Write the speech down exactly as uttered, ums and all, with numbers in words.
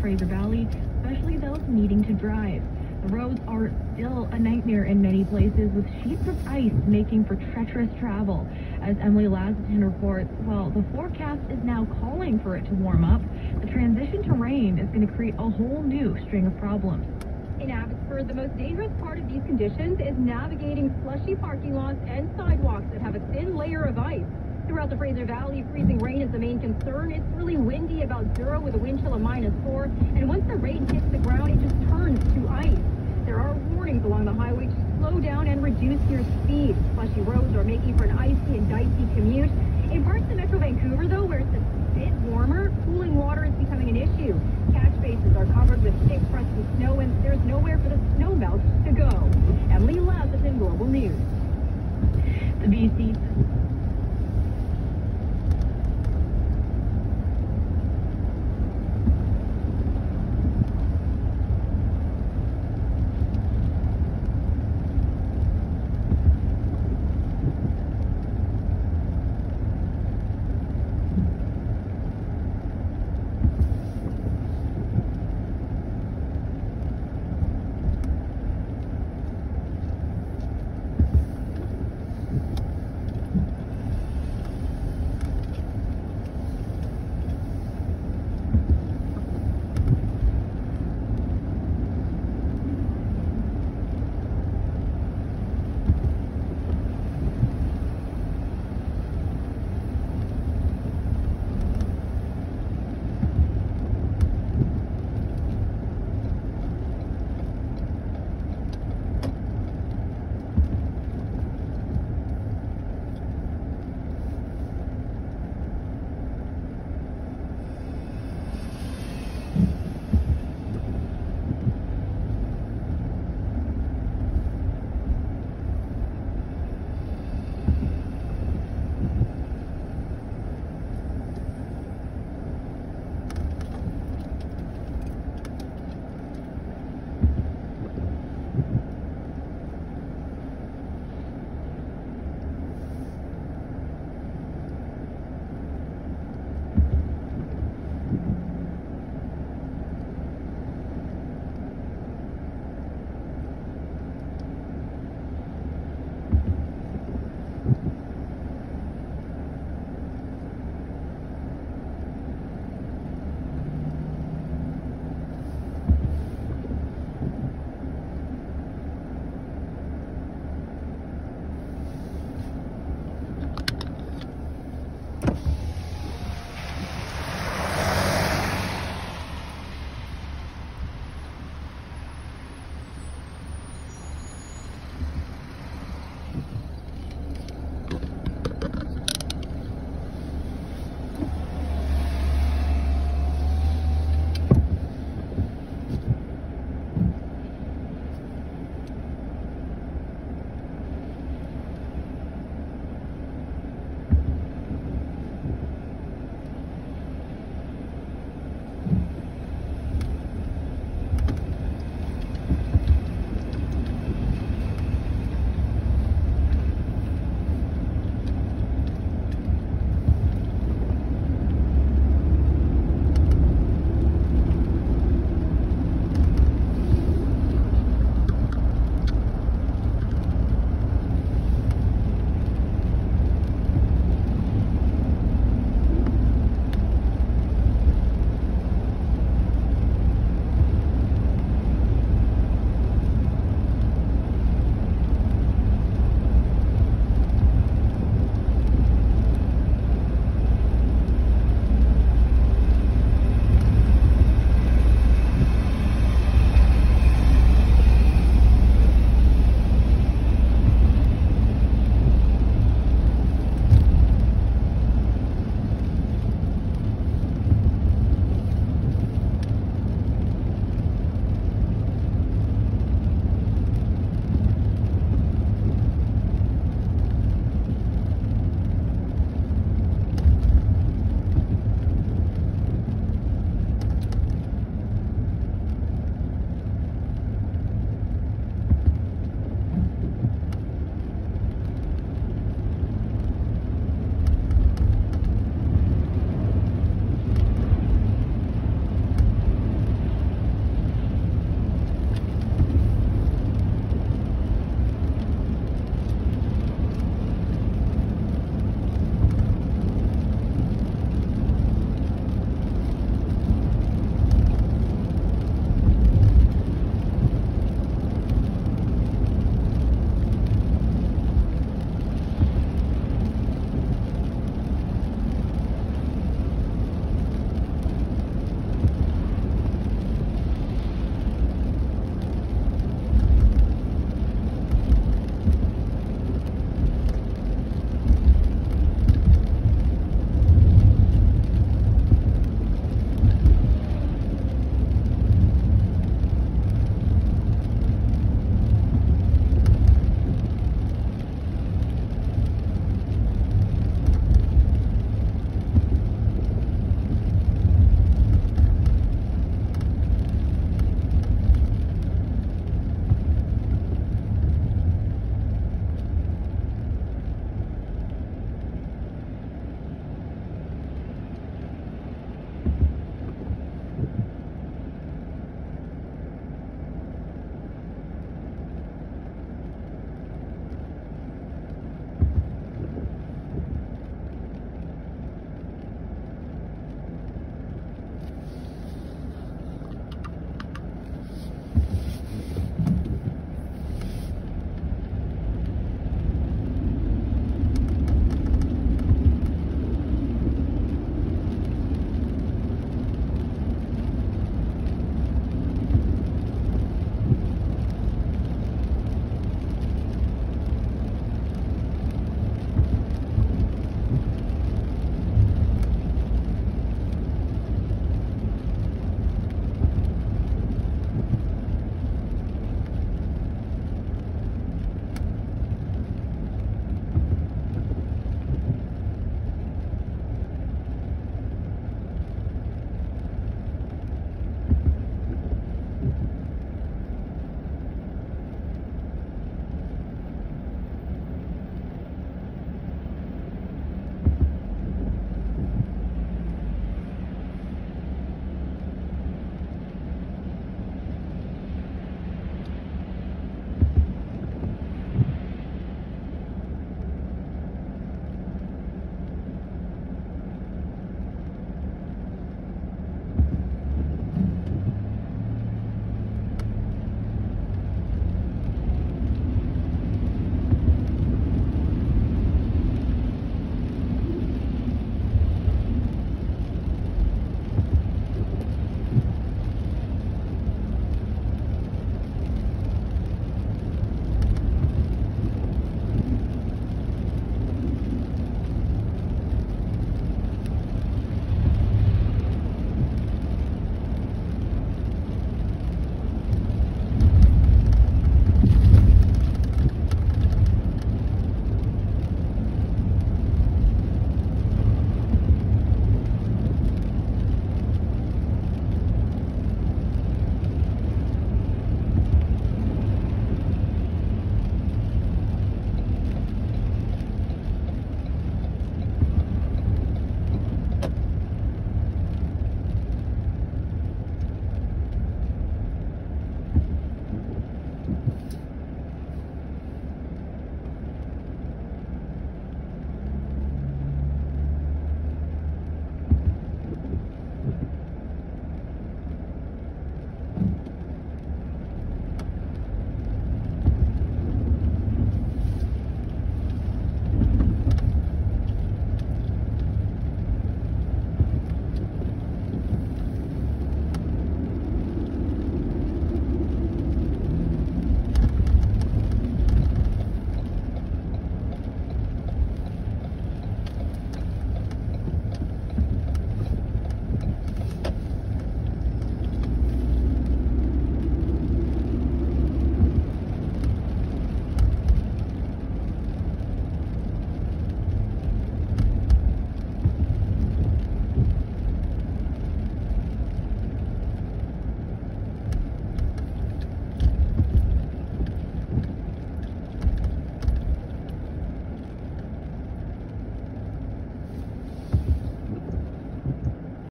Fraser Valley, especially those needing to drive. The roads are still a nightmare in many places, with sheets of ice making for treacherous travel. As Emily Lazatin reports, while the forecast is now calling for it to warm up, the transition to rain is going to create a whole new string of problems. In Abbotsford, the most dangerous part of these conditions is navigating slushy parking lots and sidewalks that have a thin layer of ice. Throughout the Fraser Valley, freezing rain is the main concern. It's really windy, about zero with a wind chill of minus four, and once the rain hits the ground, it just turns to ice. There are warnings along the highway to slow down and reduce your speed. Slushy roads are making for an icy and dicey commute. In parts of Metro Vancouver, though, where it's a bit warmer, cooling water is becoming an issue. Catch basins are covered with thick fronts of snow, and there's nowhere for the snow melt to go. Emily Lazatin, Global News. The B C